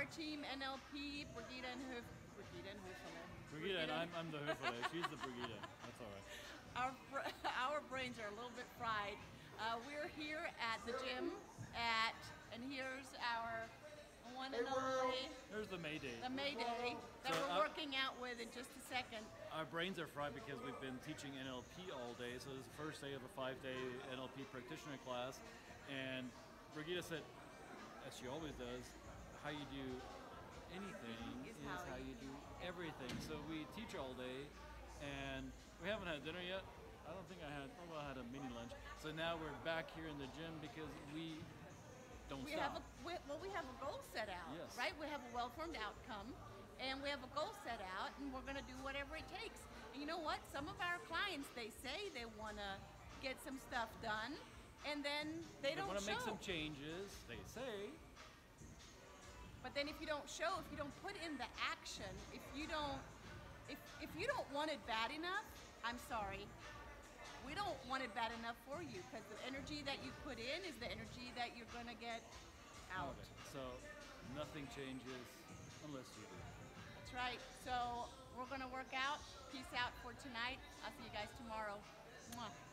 our team, NLP, Brigitta and Hoeferle. Brigitta and I'm the Hoeferle. She's the Brigitta. That's all right. Our brains are a little bit fried. We're here at the gym and here's our one and only. There's the Mayday. The Mayday that we're working out with in just a second. Our brains are fried because we've been teaching NLP all day. So this is the first day of a 5-day NLP practitioner class. And Brigitta said, as she always does, how you do anything is how you do everything. So we teach all day, and we haven't had dinner yet. I don't think I had a mini lunch. So now we're back here in the gym because we don't stop. We have a goal set out, yes. Right? We have a well-formed outcome, and we have a goal set out, and we're going to do whatever it takes. And you know what? Some of our clients, they say they want to get some stuff done, and then they don't show. They want to make some changes, they say. But then if you don't show, if you don't put in the action, if you don't want it bad enough, I'm sorry. We don't want it bad enough for you, because the energy that you put in is the energy that you're going to get out. So nothing changes unless you do. That's right. So we're going to work out. Peace out for tonight. I'll see you guys tomorrow. Mwah.